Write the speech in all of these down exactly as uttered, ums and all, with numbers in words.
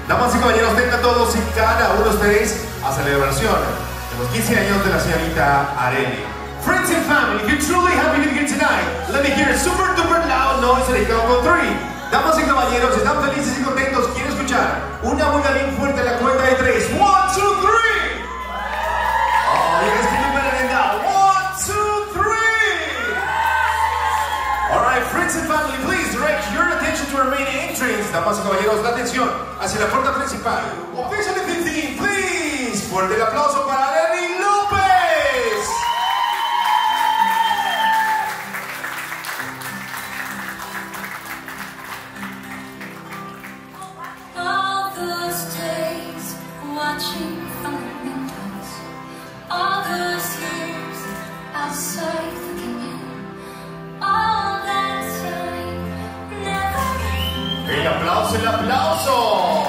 Damas y caballeros, tengan todos y cada uno de ustedes a celebración de los quince años de la señorita Arely. Friends and family, if you're truly happy to be here tonight, let me hear a super duper loud noise at the count of three. Damas y caballeros, ¿están felices y contentos? Quiero escuchar una buena bien fuerte a la cuenta de tres. One, two, three. Oh, you guys can do better than that. One, two, three. All right, friends and family, please direct your attention to our main entrance. Damas y caballeros, la atención hacia la puerta principal. Officially fifteen, please. Fuerte el aplauso para Arely López. All those days watching from the windows, all those years outside looking in, all that time never came. El aplauso, el aplauso.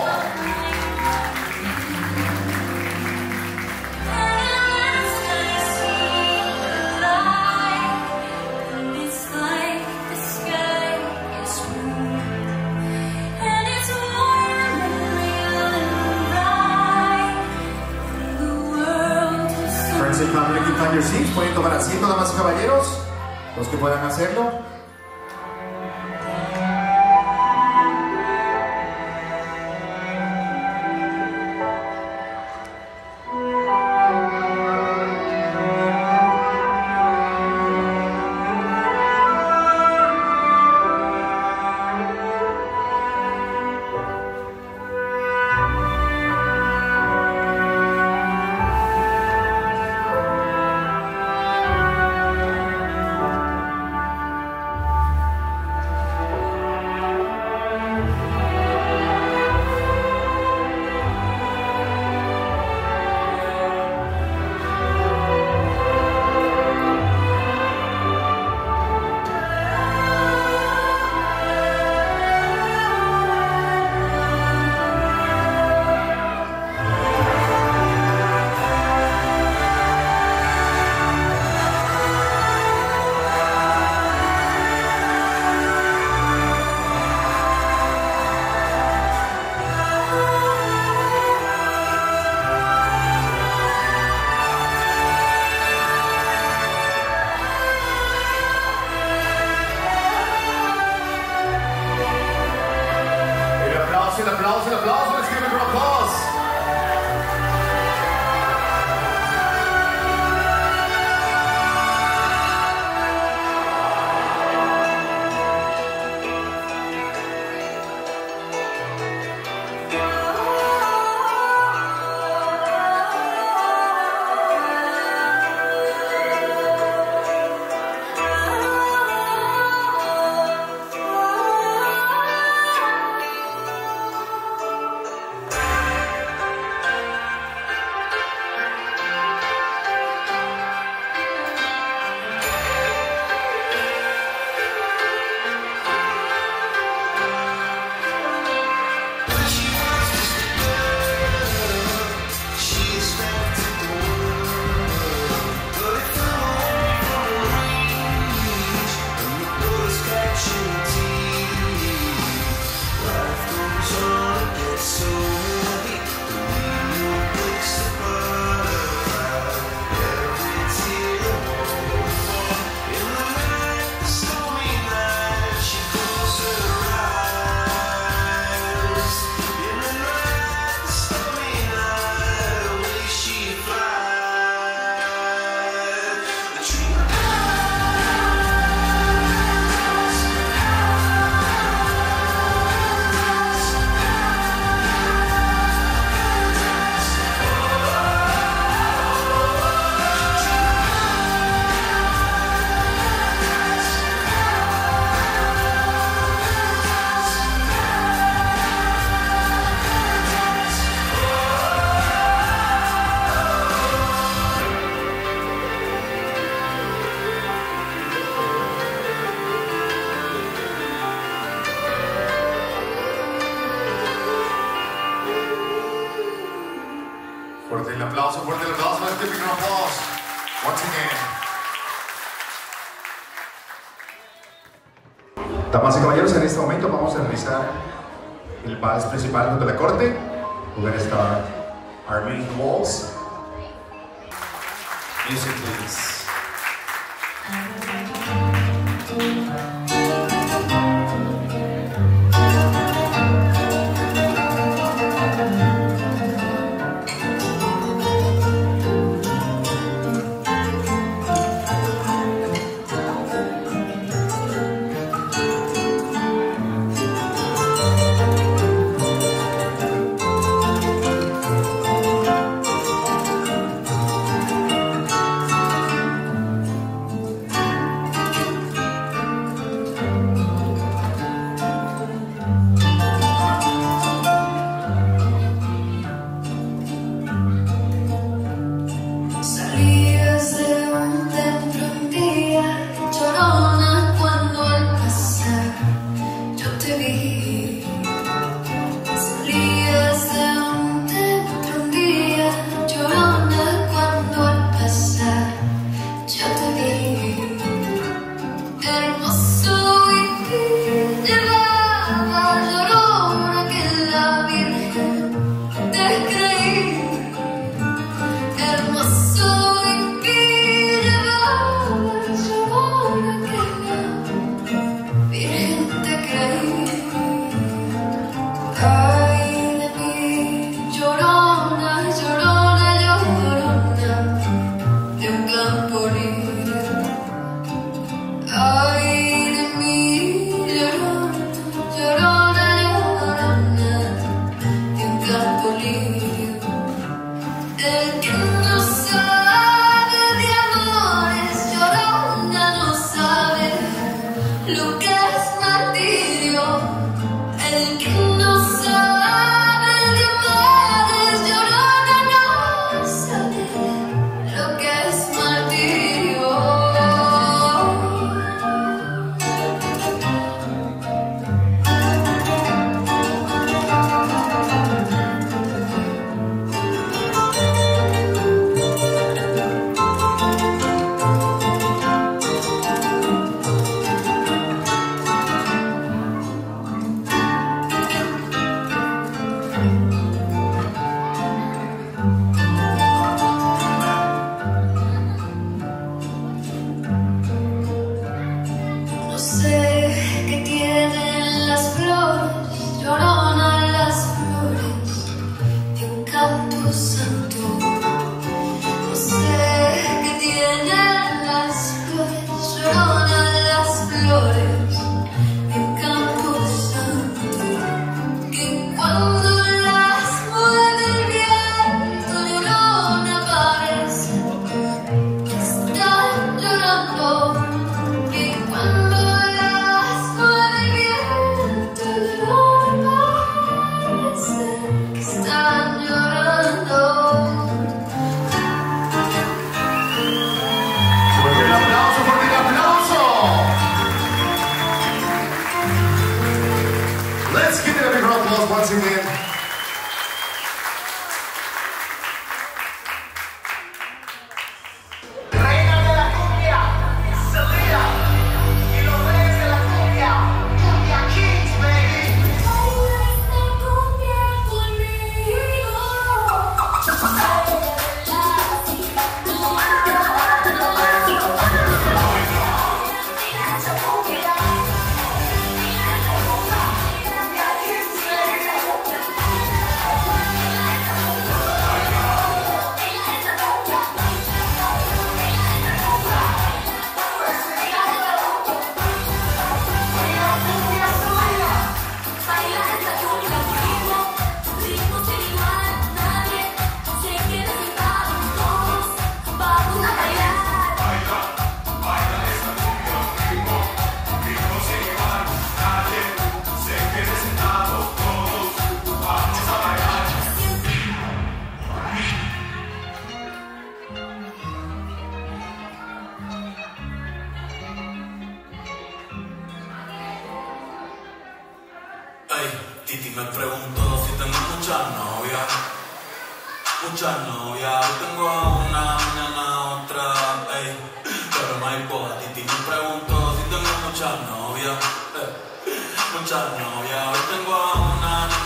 Friends and family, keep on your seats. Pueden tomar asiento, damas y caballeros, los que puedan hacerlo. El aplauso, el aplauso, let's give it a applause. Fuerte el aplauso, fuerte el aplauso, let's give it an applause. Once again. Damas y caballeros, en este momento vamos a realizar el vals principal junto a la corte. We're gonna start our main waltz. Music, please. Once again. Reina de la cumbia, Selena, y los reyes de la cumbia, Cumbia Kings, baby. Baila esta cumbia conmigo. Titi me preguntó si tengo muchas novias, muchas novias. Hoy tengo a una, mañana a otra, ey. Pero no hay boda. Titi me preguntó si tengo muchas novias, eh. muchas novias. Hoy tengo a una,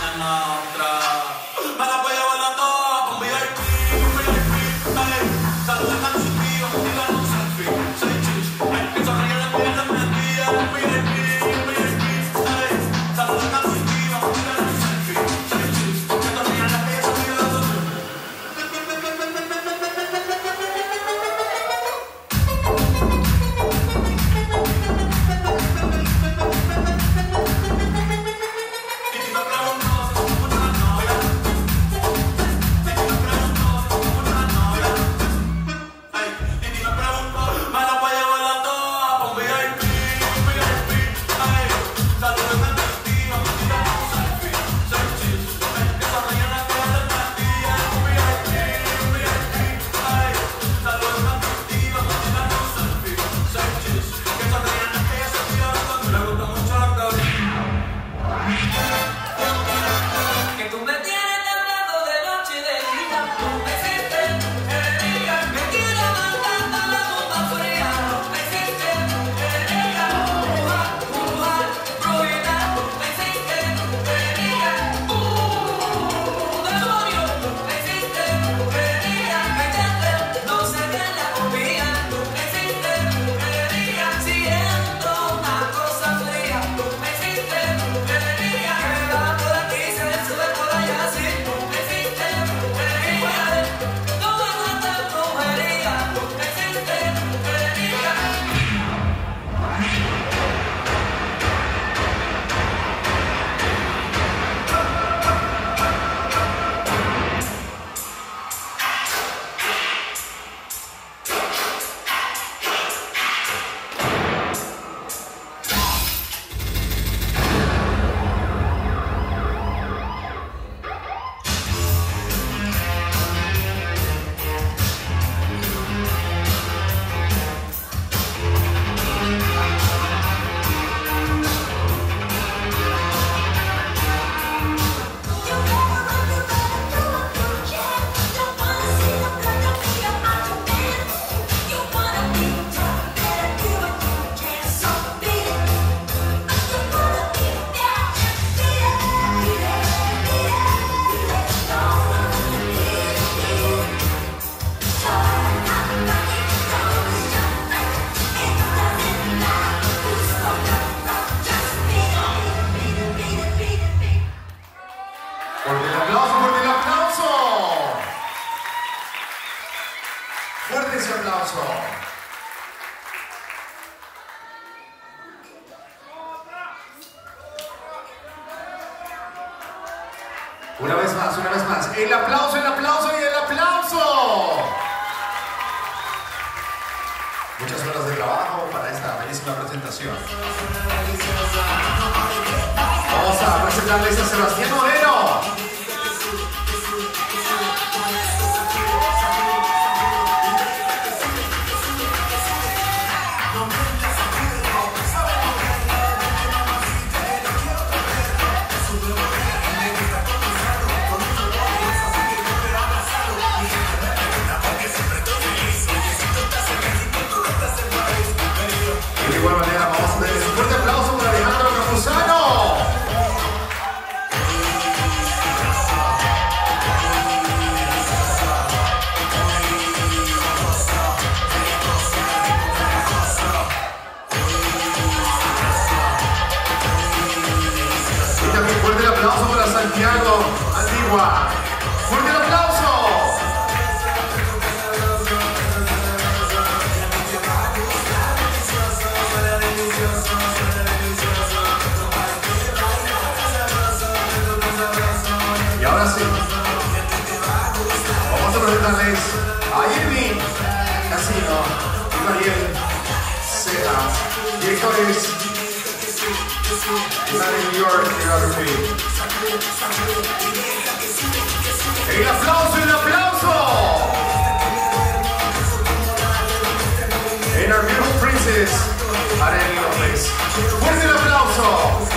Fuerte el aplauso, fuerte el aplauso. Fuerte ese aplauso. Una vez más, una vez más. El aplauso, el aplauso y el aplauso. Muchas horas de trabajo para esta bellísima presentación. Vamos a presentarles a Sebastián Moreno. De igual manera vamos a darles un fuerte aplauso para Alejandro Campuzano. Y también fuerte el aplauso para Santiago Antigua. Fuerte el aplauso. Y ahora sí, vamos a presentarles a Irving Casino y Mariel Ceja, directores de New York Geography. El aplauso, el aplauso. And our beautiful princess, Arely López. Fuerte el aplauso.